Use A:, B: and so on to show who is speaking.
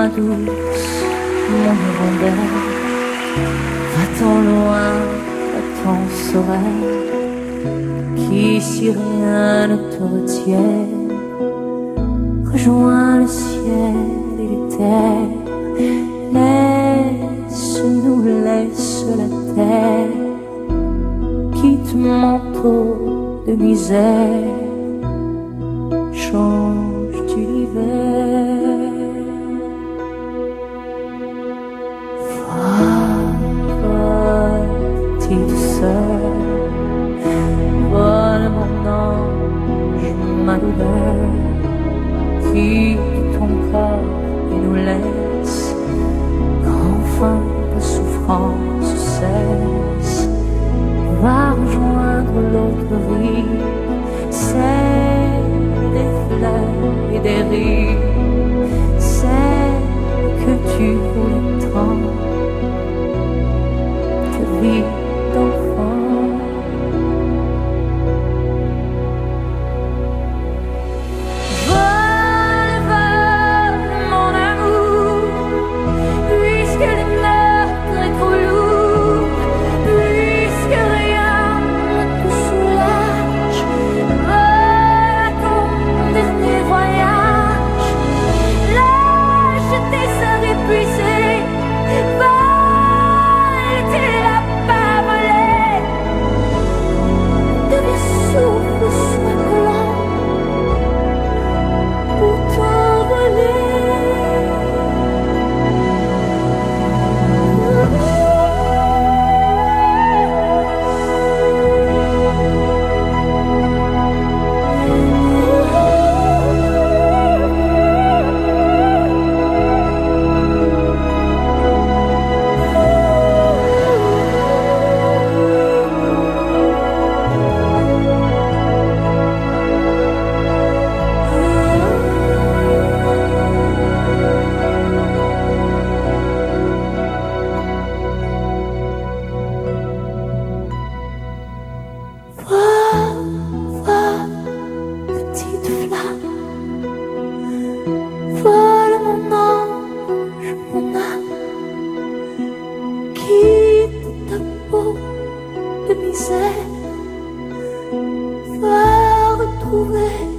A: ma douce, mon hirondelle, va-t'en loin, va-t'en sereine, qu'ici rien ne te retienne. Rejoins le ciel et les terres, laisse-nous, laisse la terre, quitte manteau de misère, change d'univers. Va, petite sœur, vole mon ange, ma douleur, quitte ton corps et nous laisse, qu'enfin ta souffrance cesse. Va rejoindre l'autre rive, celle des fleurs et des rives, celle que tu voulais tant, ta vie d'enfant. Vole, vole, mon amour, puisque le meurtre est trop lourd, puisque rien ne te soulage. Vole à ton dernier voyage, lâche tes sœurs épuisées, vole tes lapins volés, deviens souffle, sois collant pour t'envoler. Petite flamme, vole mon ange, mon âme, quitte ta peau de misère, va retrouver